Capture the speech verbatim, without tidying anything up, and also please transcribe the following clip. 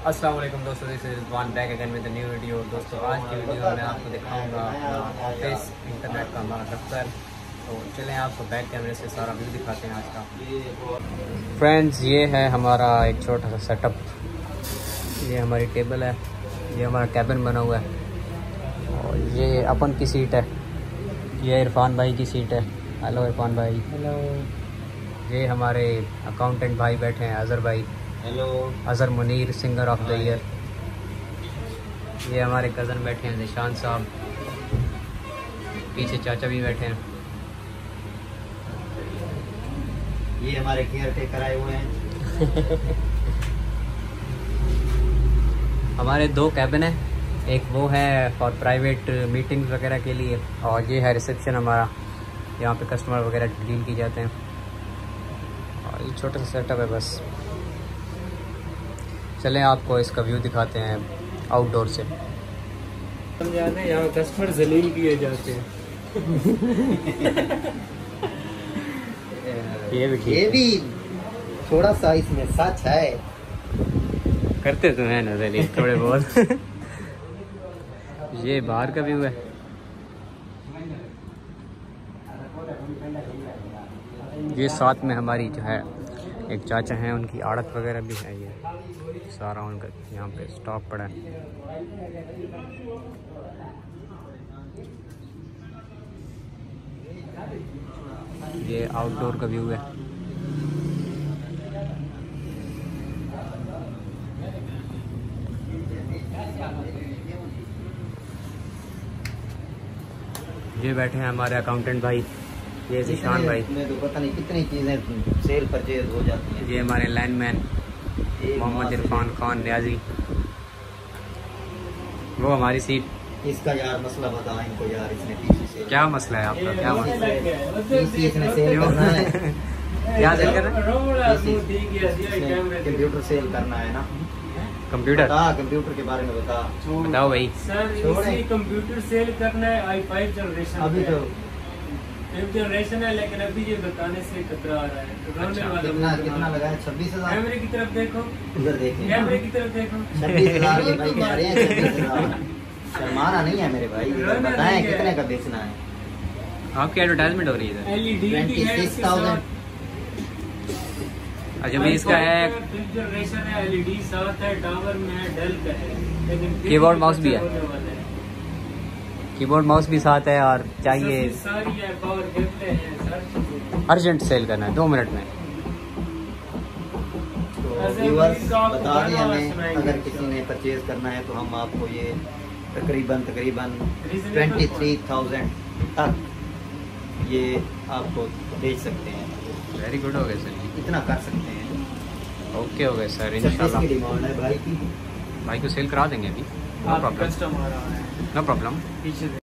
अस्सलाम वालेकुम दोस्तों, this is Rizwan back again with new video. दोस्तों आज की वीडियो में मैं आपको दिखाऊंगा अपना ऑफिस इंटरनेट का हमारा दफ्तर। तो चलें आपको बैक कैमरे से सारा व्यू दिखाते हैं आज का। फ्रेंड्स, ये है हमारा एक छोटा सा सेटअप। ये हमारी टेबल है, ये हमारा कैबिन बना हुआ है और ये अपन की सीट है, ये इरफान भाई की सीट है। हेलो इरफान भाई। हेलो। ये हमारे अकाउंटेंट भाई बैठे हैं, अजहर भाई। Hello. Azhar Munir, singer of the year. ये हमारे कज़न बैठे हैं, निशान साहब। पीछे चाचा भी बैठे हैं। ये हमारे केयर टेकर आए हुए हैं। हमारे दो कैबिन हैं, एक वो है फॉर प्राइवेट मीटिंग्स वगैरह के लिए और ये है रिसेप्शन हमारा, यहाँ पे कस्टमर वगैरह डील की जाते हैं। और ये छोटा सा सेटअप है बस। चलें आपको इसका व्यू दिखाते हैं आउटडोर से। समझाते हैं यहाँ कस्टमर जलील किए जाते हैं। ये भी ठीक, ये भी थोड़ा सा इसमें सच है। करते तो हैं ना जलील थोड़े बहुत। ये बाहर का व्यू है। ये साथ में हमारी जो है एक चाचा हैं, उनकी आड़त वगैरह भी है। ये सारा उनका यहाँ पे स्टॉक पड़ा है। ये आउटडोर का व्यू है। ये बैठे हैं हमारे अकाउंटेंट भाई, ये निशान भाई। तो पता नहीं कितनी चीजें सेल परचेज हो जाती हैं। ये हमारे लाइनमैन मोहम्मद इरफान खान न्याजी। वो हमारी सीट। इसका यार मसला बता इनको यार, इसने पीसी से क्या मसला है आपका? क्या मसला है? पीसी इसने सेल करना है। क्या सेल करना है? कंप्यूटर सेल करना है ना। कंप्यूटर? बता, कंप्यूटर के बारे में बता। बताओ भाई। सर इसी कंप्यूटर सेल करना है। आई फाइव जनरेशन अभी तो फिफ्थ जनरेशन है, लेकिन अभी ये बताने से कतरा आ रहा है। अच्छा, कितना कितना लगा है? छब्बीस हजार। कैमरे की तरफ देखो, उधर देखें। कैमरे की तरफ देखो। छब्बीस हजार ये भाई कह रहे हैं। छब्बीस हजार शर्माना नहीं है मेरे भाई, बताएं कितने का बेचना है। आपकी एडवर्टाइजमेंट हो रही है? एलईडी की है इसके साथ। अच्छा भाई, इसका है फिफ्थ जनरेशन है, एलईडी साथ है, टावर में है, डेल का है, लेकिन कीबोर्ड माउस भी है। कीबोर्ड माउस भी साथ है और चाहिए सारी है, पावर केबल है, सारी अर्जेंट सेल करना है दो मिनट में। तो व्यूअर्स बता दें हमें, अगर किसी ने परचेज करना है तो हम आपको ये तकरीबन तकरीबन ट्वेंटी थ्री थाउजेंड तक ये आपको बेच सकते हैं। वेरी गुड हो गए सर, इतना कर सकते हैं। ओके हो गए सर, छब्बीस इंशाल्लाह। की डिमांड है भाई की। भाई को सेल करा देंगे अभी, नो प्रॉब्लम, कस्टमर आ रहा है नो प्रॉब्लम। पीछे